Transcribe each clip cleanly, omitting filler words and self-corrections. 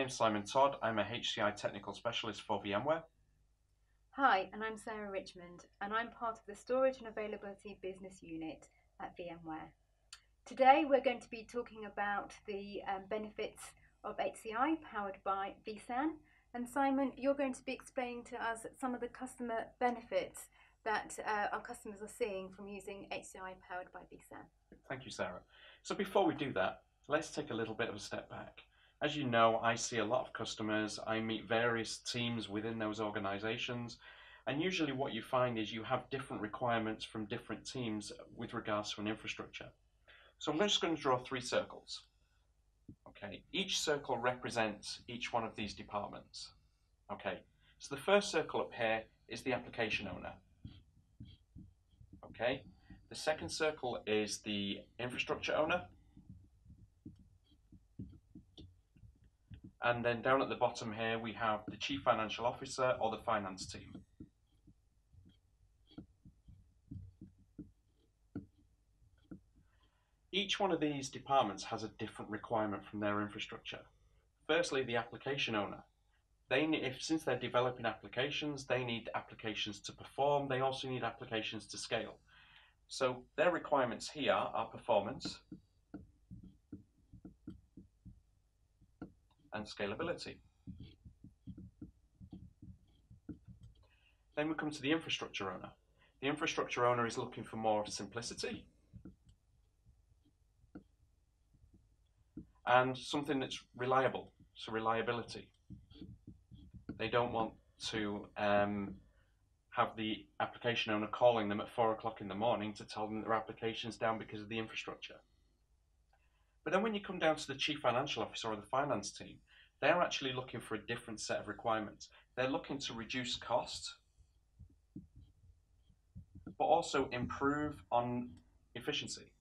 name's Simon Todd. I'm a HCI technical specialist for VMware. Hi, and I'm Sarah Richmond, and I'm part of the Storage and Availability Business Unit at VMware. Today we're going to be talking about the benefits of HCI powered by vSAN. And Simon, you're going to be explaining to us some of the customer benefits that our customers are seeing from using HCI powered by vSAN. Thank you, Sarah. So before we do that, let's take a little bit of a step back. As you know, I see a lot of customers. I meet various teams within those organizations. And usually what you find is you have different requirements from different teams with regards to an infrastructure. So I'm just going to draw 3 circles. Okay, each circle represents each one of these departments. Okay, so the first circle up here is the application owner. Okay, the second circle is the infrastructure owner. And then down at the bottom here, we have the chief financial officer or the finance team. Each one of these departments has a different requirement from their infrastructure. Firstly, the application owner. Since they're developing applications, they need applications to perform. They also need applications to scale. So their requirements here are performance and scalability. Then we come to the infrastructure owner. The infrastructure owner is looking for more simplicity and something that's reliable, so reliability. They don't want to have the application owner calling them at 4 o'clock in the morning to tell them their application's down because of the infrastructure. But then when you come down to the chief financial officer or the finance team, they're actually looking for a different set of requirements. They're looking to reduce cost, but also improve on efficiency.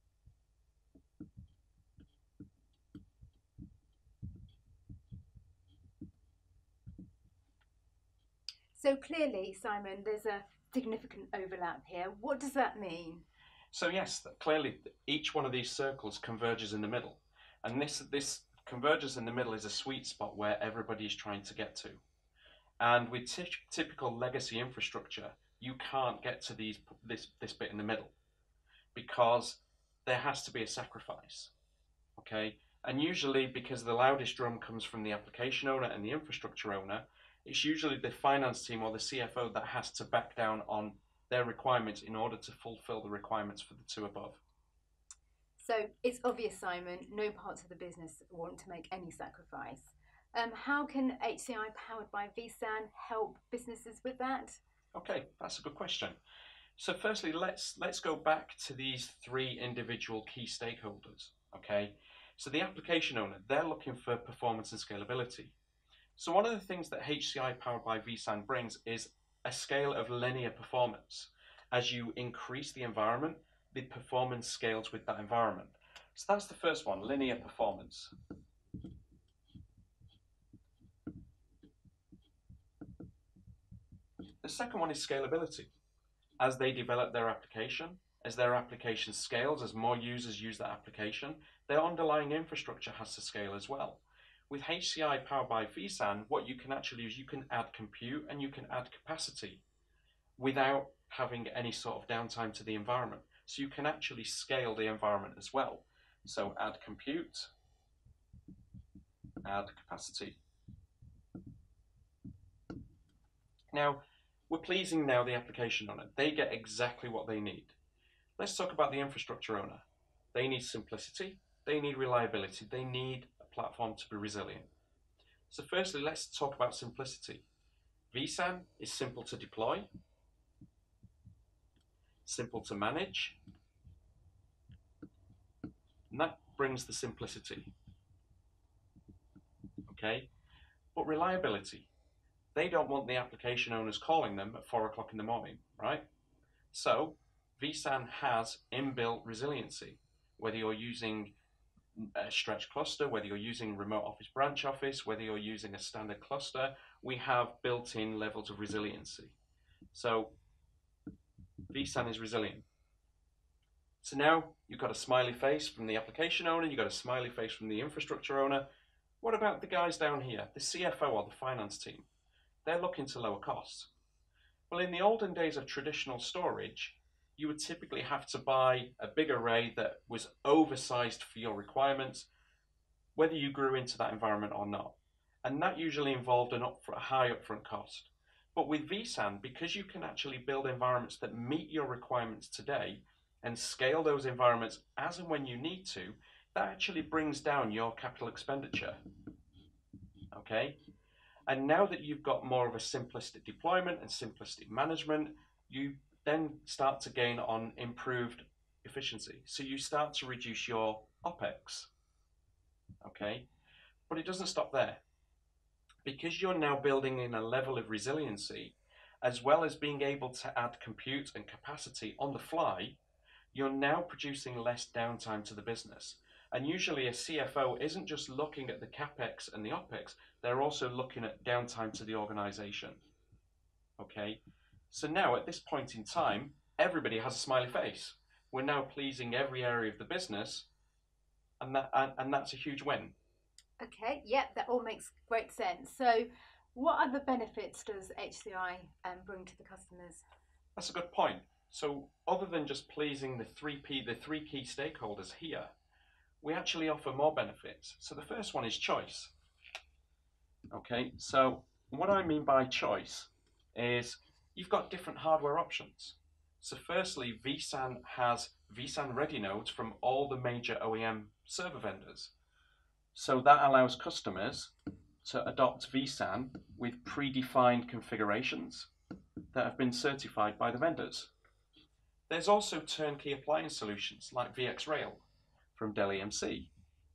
So clearly, Simon, there's a significant overlap here. What does that mean? So yes, clearly each one of these circles converges in the middle. And this convergence in the middle is a sweet spot where everybody is trying to get to. And with typical legacy infrastructure, you can't get to this bit in the middle because there has to be a sacrifice. Okay? And usually because the loudest drum comes from the application owner and the infrastructure owner, it's usually the finance team or the CFO that has to back down on their requirements in order to fulfill the requirements for the 2 above. So it's obvious, Simon, no parts of the business want to make any sacrifice. How can HCI powered by vSAN help businesses with that? Okay, that's a good question. So firstly, let's go back to these 3 individual key stakeholders. Okay, so the application owner, they're looking for performance and scalability. So one of the things that HCI powered by vSAN brings is a scale of linear performance. As you increase the environment, the performance scales with that environment. So that's the first one, linear performance. The second one is scalability. As they develop their application, as their application scales, as more users use that application, their underlying infrastructure has to scale as well. With HCI powered by vSAN, what you can actually do is you can add compute and you can add capacity without having any sort of downtime to the environment. So you can actually scale the environment as well. So add compute, add capacity. Now, we're pleasing now the application owner. They get exactly what they need. Let's talk about the infrastructure owner. They need simplicity, they need reliability, they need platform to be resilient. So firstly, let's talk about simplicity. vSAN is simple to deploy, simple to manage, and that brings the simplicity. Okay, but reliability. They don't want the application owners calling them at 4 o'clock in the morning, right? So vSAN has inbuilt resiliency, whether you're using a stretch cluster, whether you're using remote office branch office, whether you're using a standard cluster, we have built-in levels of resiliency. So vSAN is resilient. So now you've got a smiley face from the application owner, you've got a smiley face from the infrastructure owner. What about the guys down here, the CFO or the finance team? They're looking to lower costs. Well, in the olden days of traditional storage, you would typically have to buy a big array that was oversized for your requirements, whether you grew into that environment or not. And that usually involved a high upfront cost. But with vSAN, because you can actually build environments that meet your requirements today and scale those environments as and when you need to, that actually brings down your capital expenditure. Okay? And now that you've got more of a simplistic deployment and simplistic management, you then start to gain on improved efficiency. So you start to reduce your OPEX. Okay? But it doesn't stop there. Because you're now building in a level of resiliency, as well as being able to add compute and capacity on the fly, you're now producing less downtime to the business. And usually a CFO isn't just looking at the CapEx and the OpEx, they're also looking at downtime to the organization. Okay, so now at this point in time, everybody has a smiley face. We're now pleasing every area of the business, and that's a huge win. Okay, yep, that all makes great sense. So what other benefits does HCI bring to the customers? That's a good point. So other than just pleasing the three key stakeholders here, we actually offer more benefits. So the first one is choice. Okay, so what I mean by choice is you've got different hardware options. So firstly, vSAN has vSAN ready nodes from all the major OEM server vendors. So that allows customers to adopt vSAN with predefined configurations that have been certified by the vendors. There's also turnkey appliance solutions like VxRail from Dell EMC.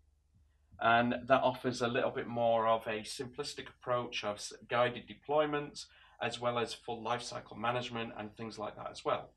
And that offers a little bit more of a simplistic approach of guided deployments, as well as full lifecycle management and things like that as well.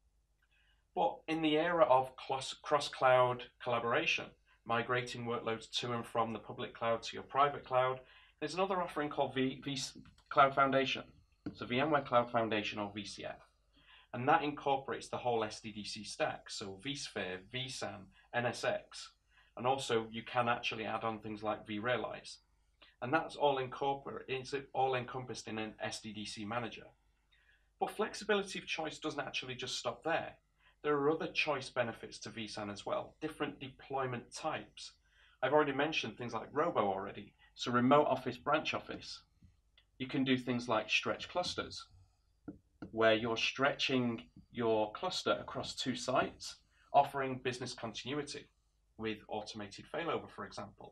But in the era of cross-cloud collaboration, migrating workloads to and from the public cloud to your private cloud, there's another offering called Cloud Foundation. So VMware Cloud Foundation, or VCF. And that incorporates the whole SDDC stack, so vSphere, vSAN, NSX. And also you can actually add on things like vRealize. And that's all encompassed in an SDDC manager. But flexibility of choice doesn't actually just stop there. There are other choice benefits to vSAN as well, different deployment types. I've already mentioned things like Robo already, so remote office, branch office. You can do things like stretch clusters, where you're stretching your cluster across 2 sites, offering business continuity with automated failover, for example.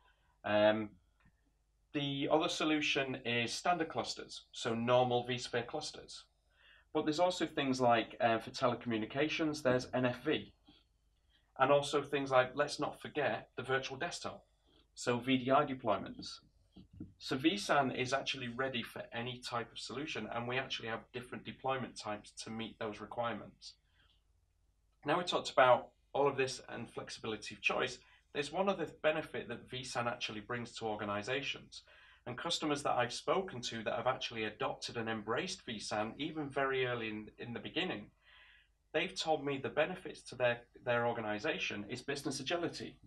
The other solution is standard clusters, so normal vSphere clusters. But there's also things like, for telecommunications, there's NFV. And also things like, let's not forget, the virtual desktop, so VDI deployments. So vSAN is actually ready for any type of solution, and we actually have different deployment types to meet those requirements. Now we talked about all of this and flexibility of choice. There's one other benefit that vSAN actually brings to organizations. And customers that I've spoken to that have actually adopted and embraced vSAN, even very early in the beginning, they've told me the benefits to their organization is business agility.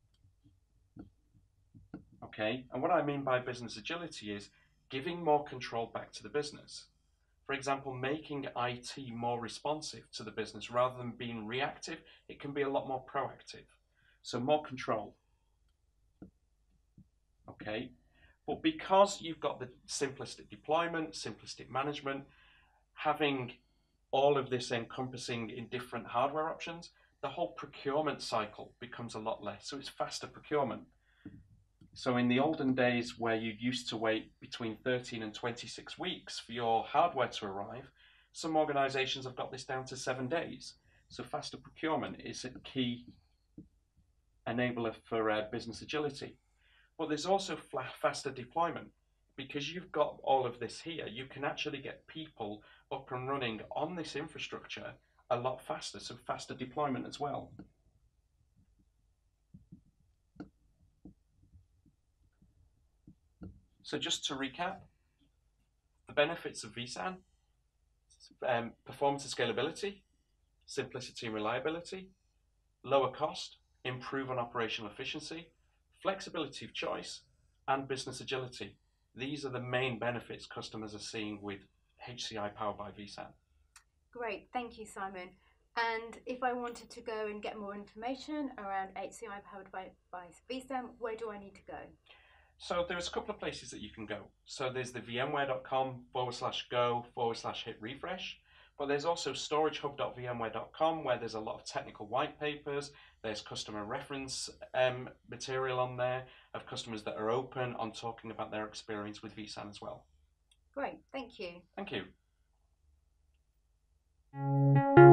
Okay, and what I mean by business agility is giving more control back to the business. For example, making IT more responsive to the business rather than being reactive, it can be a lot more proactive. So more control. Okay, but because you've got the simplistic deployment, simplistic management, having all of this encompassing in different hardware options, the whole procurement cycle becomes a lot less. So it's faster procurement. So in the olden days where you used to wait between 13 and 26 weeks for your hardware to arrive, some organizations have got this down to 7 days. So faster procurement is a key enabler for business agility. But there's also faster deployment. Because you've got all of this here, you can actually get people up and running on this infrastructure a lot faster, so faster deployment as well. So just to recap, the benefits of vSAN, performance and scalability, simplicity and reliability, lower cost, improve on operational efficiency, flexibility of choice, and business agility. These are the main benefits customers are seeing with HCI powered by vSAN. Great, thank you, Simon. And if I wanted to go and get more information around HCI powered by vSAN, where do I need to go? So there's a couple of places that you can go. So there's the vmware.com/go/hit refresh. But there's also storagehub.vmware.com, where there's a lot of technical white papers. There's customer reference material on there of customers that are open on talking about their experience with vSAN as well. Great, thank you. Thank you.